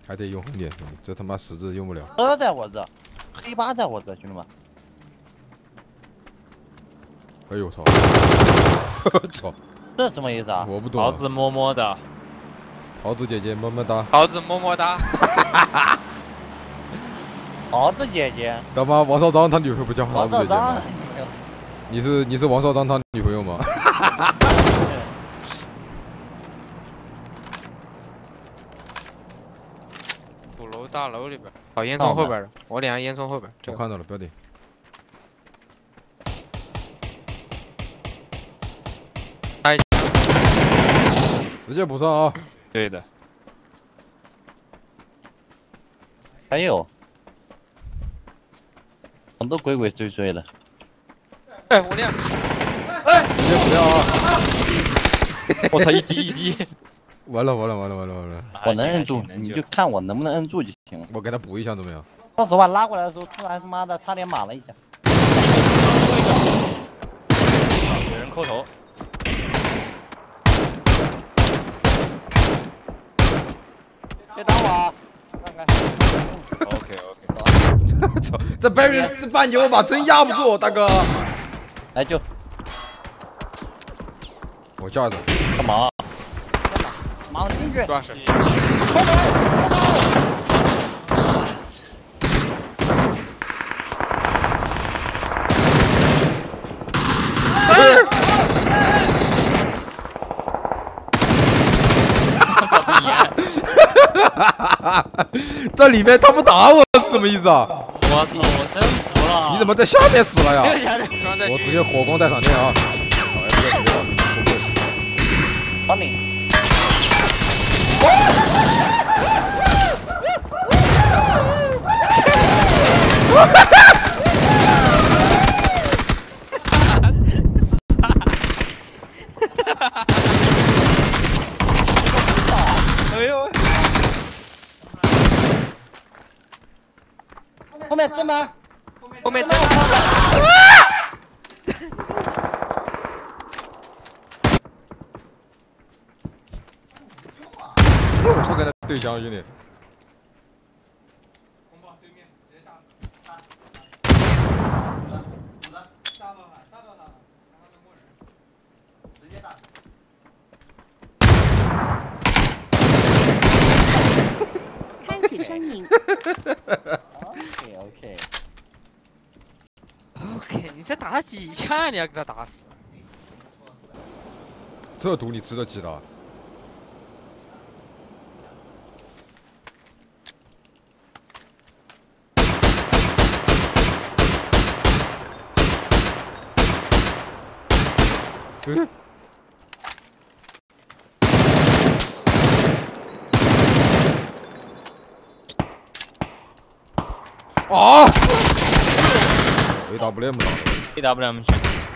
还得用红点，这他妈十字用不了。 在我这，黑八在我这，兄弟们。 哎呦我操！操！ 这什么意思啊？ 我不懂。 桃子么么哒。 桃子姐姐么么哒。 桃子么么哒。 桃子姐姐。 干嘛？王少章他女朋友不叫桃子姐姐吗？ 你是王少章他女朋友吗？ 鼓楼大楼里边，哦，烟囱后边的，我脸上烟囱后边。 我看到了，不要顶。 哎， 直接补上啊！ 对的。 还有，很多鬼鬼祟祟的。 哎，我脸。 哎，直接补掉啊！ 我操，一滴！ 完了！我能摁住，你就看我能不能摁住就行了。 我给他补一下怎么样？ 说实话，拉过来的时候，突然他妈的差点码了一下。 有人扣头。 别打我啊！看看。 OK。 操！这半牛把真压不住，大哥。 来救。 我架着。 干嘛？马上进去。 抓谁？ 后门。 这里面他不打我是什么意思啊？ 我操！我真服了！ 你怎么在下面死了呀？ 我直接火光带闪电啊！ 帮你。 哎呦！ 后面正门， 后面正门。 我跟他对枪，兄弟。 红包对面直接打死。直接打。 开启声音。 OK， 你才打了几枪，你要给他打死？ 这毒你吃得起的？啊！AWM 打的。 AWM 去死。